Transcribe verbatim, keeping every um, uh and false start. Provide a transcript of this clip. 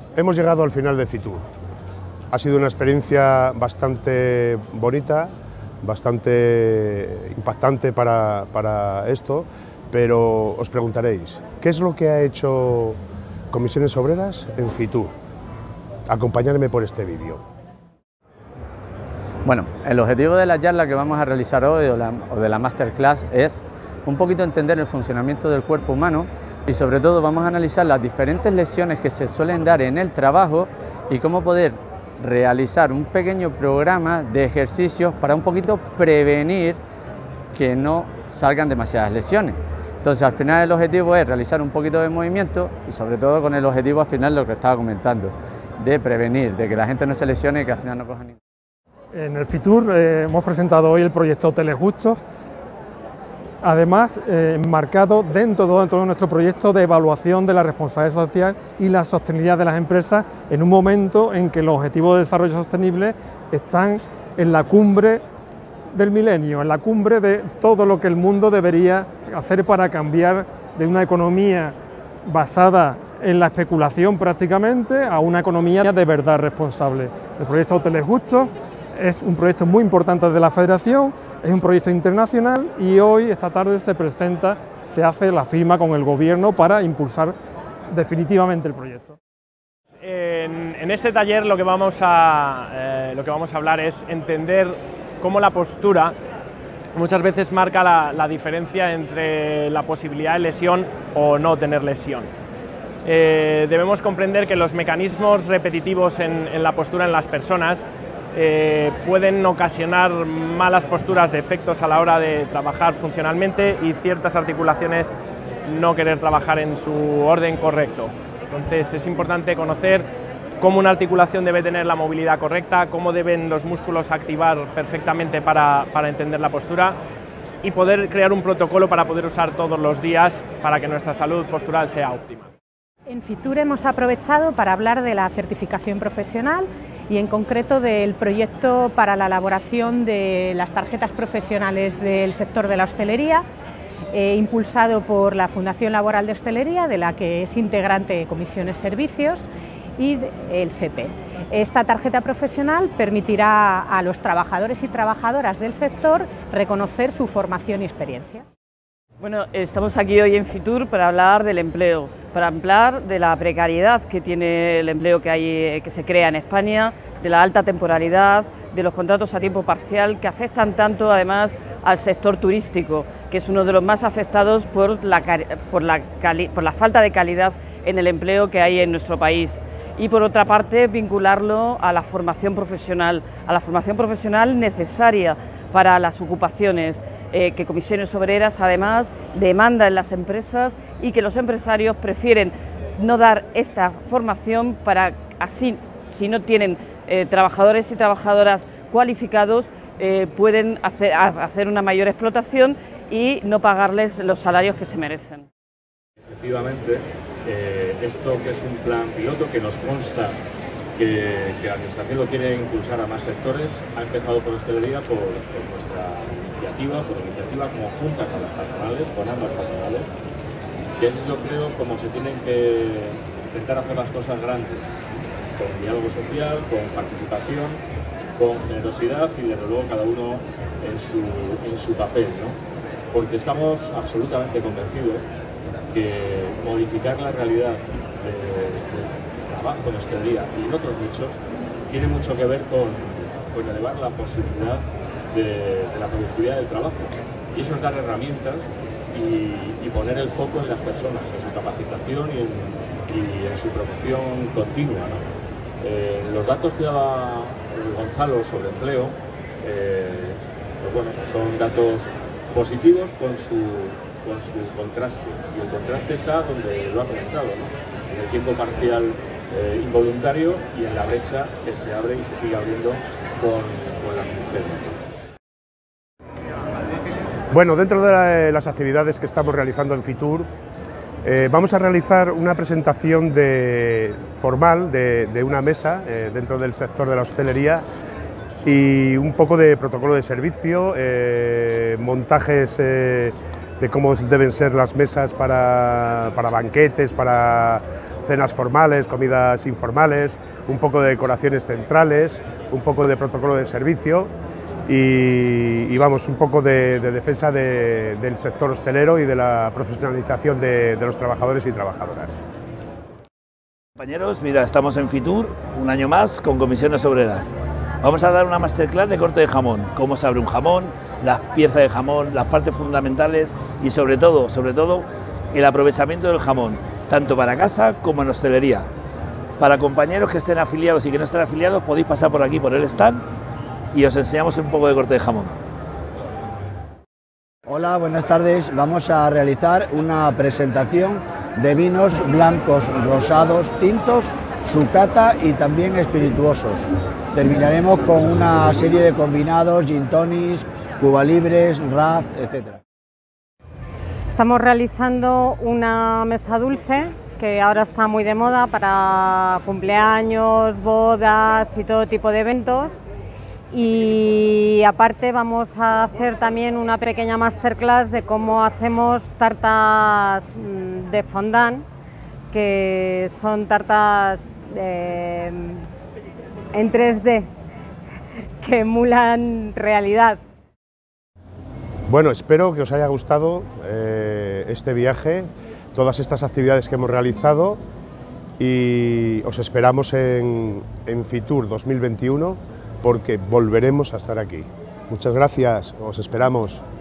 Hemos llegado al final de Fitur. Ha sido una experiencia bastante bonita, bastante impactante para, para esto, pero os preguntaréis, ¿qué es lo que ha hecho Comisiones Obreras en Fitur? Acompañadme por este vídeo. Bueno, el objetivo de la charla que vamos a realizar hoy o, la, o de la masterclass es un poquito entender el funcionamiento del cuerpo humano y sobre todo vamos a analizar las diferentes lesiones que se suelen dar en el trabajo y cómo poder realizar un pequeño programa de ejercicios para un poquito prevenir que no salgan demasiadas lesiones. Entonces al final el objetivo es realizar un poquito de movimiento y sobre todo con el objetivo al final lo que estaba comentando, de prevenir, de que la gente no se lesione y que al final no coja ningún. En el Fitur eh, hemos presentado hoy el proyecto Telejustos, además eh, enmarcado dentro de todo nuestro proyecto de evaluación de la responsabilidad social y la sostenibilidad de las empresas en un momento en que los objetivos de desarrollo sostenible están en la cumbre del milenio, en la cumbre de todo lo que el mundo debería hacer para cambiar de una economía basada en la especulación prácticamente a una economía de verdad responsable. El proyecto Telejustos es un proyecto muy importante de la Federación, es un proyecto internacional y hoy, esta tarde, se presenta, se hace la firma con el Gobierno para impulsar definitivamente el proyecto. En, en este taller lo que, vamos a, eh, lo que vamos a hablar es entender cómo la postura muchas veces marca la, la diferencia entre la posibilidad de lesión o no tener lesión. Eh, debemos comprender que los mecanismos repetitivos en, en la postura en las personas Eh, pueden ocasionar malas posturas, defectos a la hora de trabajar funcionalmente y ciertas articulaciones no querer trabajar en su orden correcto. Entonces es importante conocer cómo una articulación debe tener la movilidad correcta, cómo deben los músculos activar perfectamente para, para entender la postura y poder crear un protocolo para poder usar todos los días para que nuestra salud postural sea óptima. En Fitur hemos aprovechado para hablar de la certificación profesional y en concreto del proyecto para la elaboración de las tarjetas profesionales del sector de la hostelería, eh, impulsado por la Fundación Laboral de Hostelería, de la que es integrante Comisiones Servicios, y el S E P E. Esta tarjeta profesional permitirá a los trabajadores y trabajadoras del sector reconocer su formación y experiencia. Bueno, estamos aquí hoy en Fitur para hablar del empleo, para hablar de la precariedad que tiene el empleo que, hay, que se crea en España, de la alta temporalidad, de los contratos a tiempo parcial que afectan tanto además al sector turístico, que es uno de los más afectados por la, por la, por la falta de calidad en el empleo que hay en nuestro país. Y por otra parte vincularlo a la formación profesional, a la formación profesional necesaria para las ocupaciones eh, que Comisiones Obreras además demanda en las empresas y que los empresarios prefieren no dar esta formación para así, si no tienen eh, trabajadores y trabajadoras cualificados, eh, pueden hacer, hacer una mayor explotación y no pagarles los salarios que se merecen. Efectivamente, eh, esto que es un plan piloto que nos consta que, que la Administración lo quiere impulsar a más sectores, ha empezado por hostelería por, por nuestra iniciativa, por iniciativa conjunta con las patronales, con ambas patronales, que es, yo creo, como se tienen que intentar hacer las cosas grandes, con diálogo social, con participación, con generosidad y desde luego cada uno en su, en su papel, ¿no? Porque estamos absolutamente convencidos que modificar la realidad del de trabajo en hostelería y en otros nichos tiene mucho que ver con, con elevar la posibilidad de, de la productividad del trabajo. Y eso es dar herramientas y, y poner el foco en las personas, en su capacitación y en, y en su promoción continua, ¿no? Eh, los datos que daba Gonzalo sobre empleo, eh, pues bueno, son datos positivos con su con su contraste, y el contraste está donde lo ha comentado, ¿no? En el tiempo parcial eh, involuntario y en la brecha que se abre y se sigue abriendo con, con las mujeres. Bueno, dentro de la, las actividades que estamos realizando en Fitur, eh, vamos a realizar una presentación de, formal de, de una mesa eh, dentro del sector de la hostelería y un poco de protocolo de servicio, eh, montajes eh, de cómo deben ser las mesas para, para banquetes, para cenas formales, comidas informales, un poco de decoraciones centrales, un poco de protocolo de servicio y, y vamos, un poco de, de defensa de, del sector hostelero y de la profesionalización de, de los trabajadores y trabajadoras. Compañeros, mira, estamos en Fitur, un año más, con comisiones obreras. Vamos a dar una masterclass de corte de jamón, cómo se abre un jamón, las piezas de jamón, las partes fundamentales y sobre todo, sobre todo, el aprovechamiento del jamón, tanto para casa como en hostelería. Para compañeros que estén afiliados y que no estén afiliados, podéis pasar por aquí, por el stand, y os enseñamos un poco de corte de jamón. Hola, buenas tardes. Vamos a realizar una presentación de vinos blancos, rosados, tintos, sucata y también espirituosos. Terminaremos con una serie de combinados, gin tonics, cuba libres, raz, etcétera. Estamos realizando una mesa dulce que ahora está muy de moda para cumpleaños, bodas y todo tipo de eventos. Y aparte vamos a hacer también una pequeña masterclass de cómo hacemos tartas de fondant, que son tartas eh, en tres D, que emulan realidad. Bueno, espero que os haya gustado eh, este viaje, todas estas actividades que hemos realizado y os esperamos en, en Fitur dos mil veintiuno porque volveremos a estar aquí. Muchas gracias, os esperamos.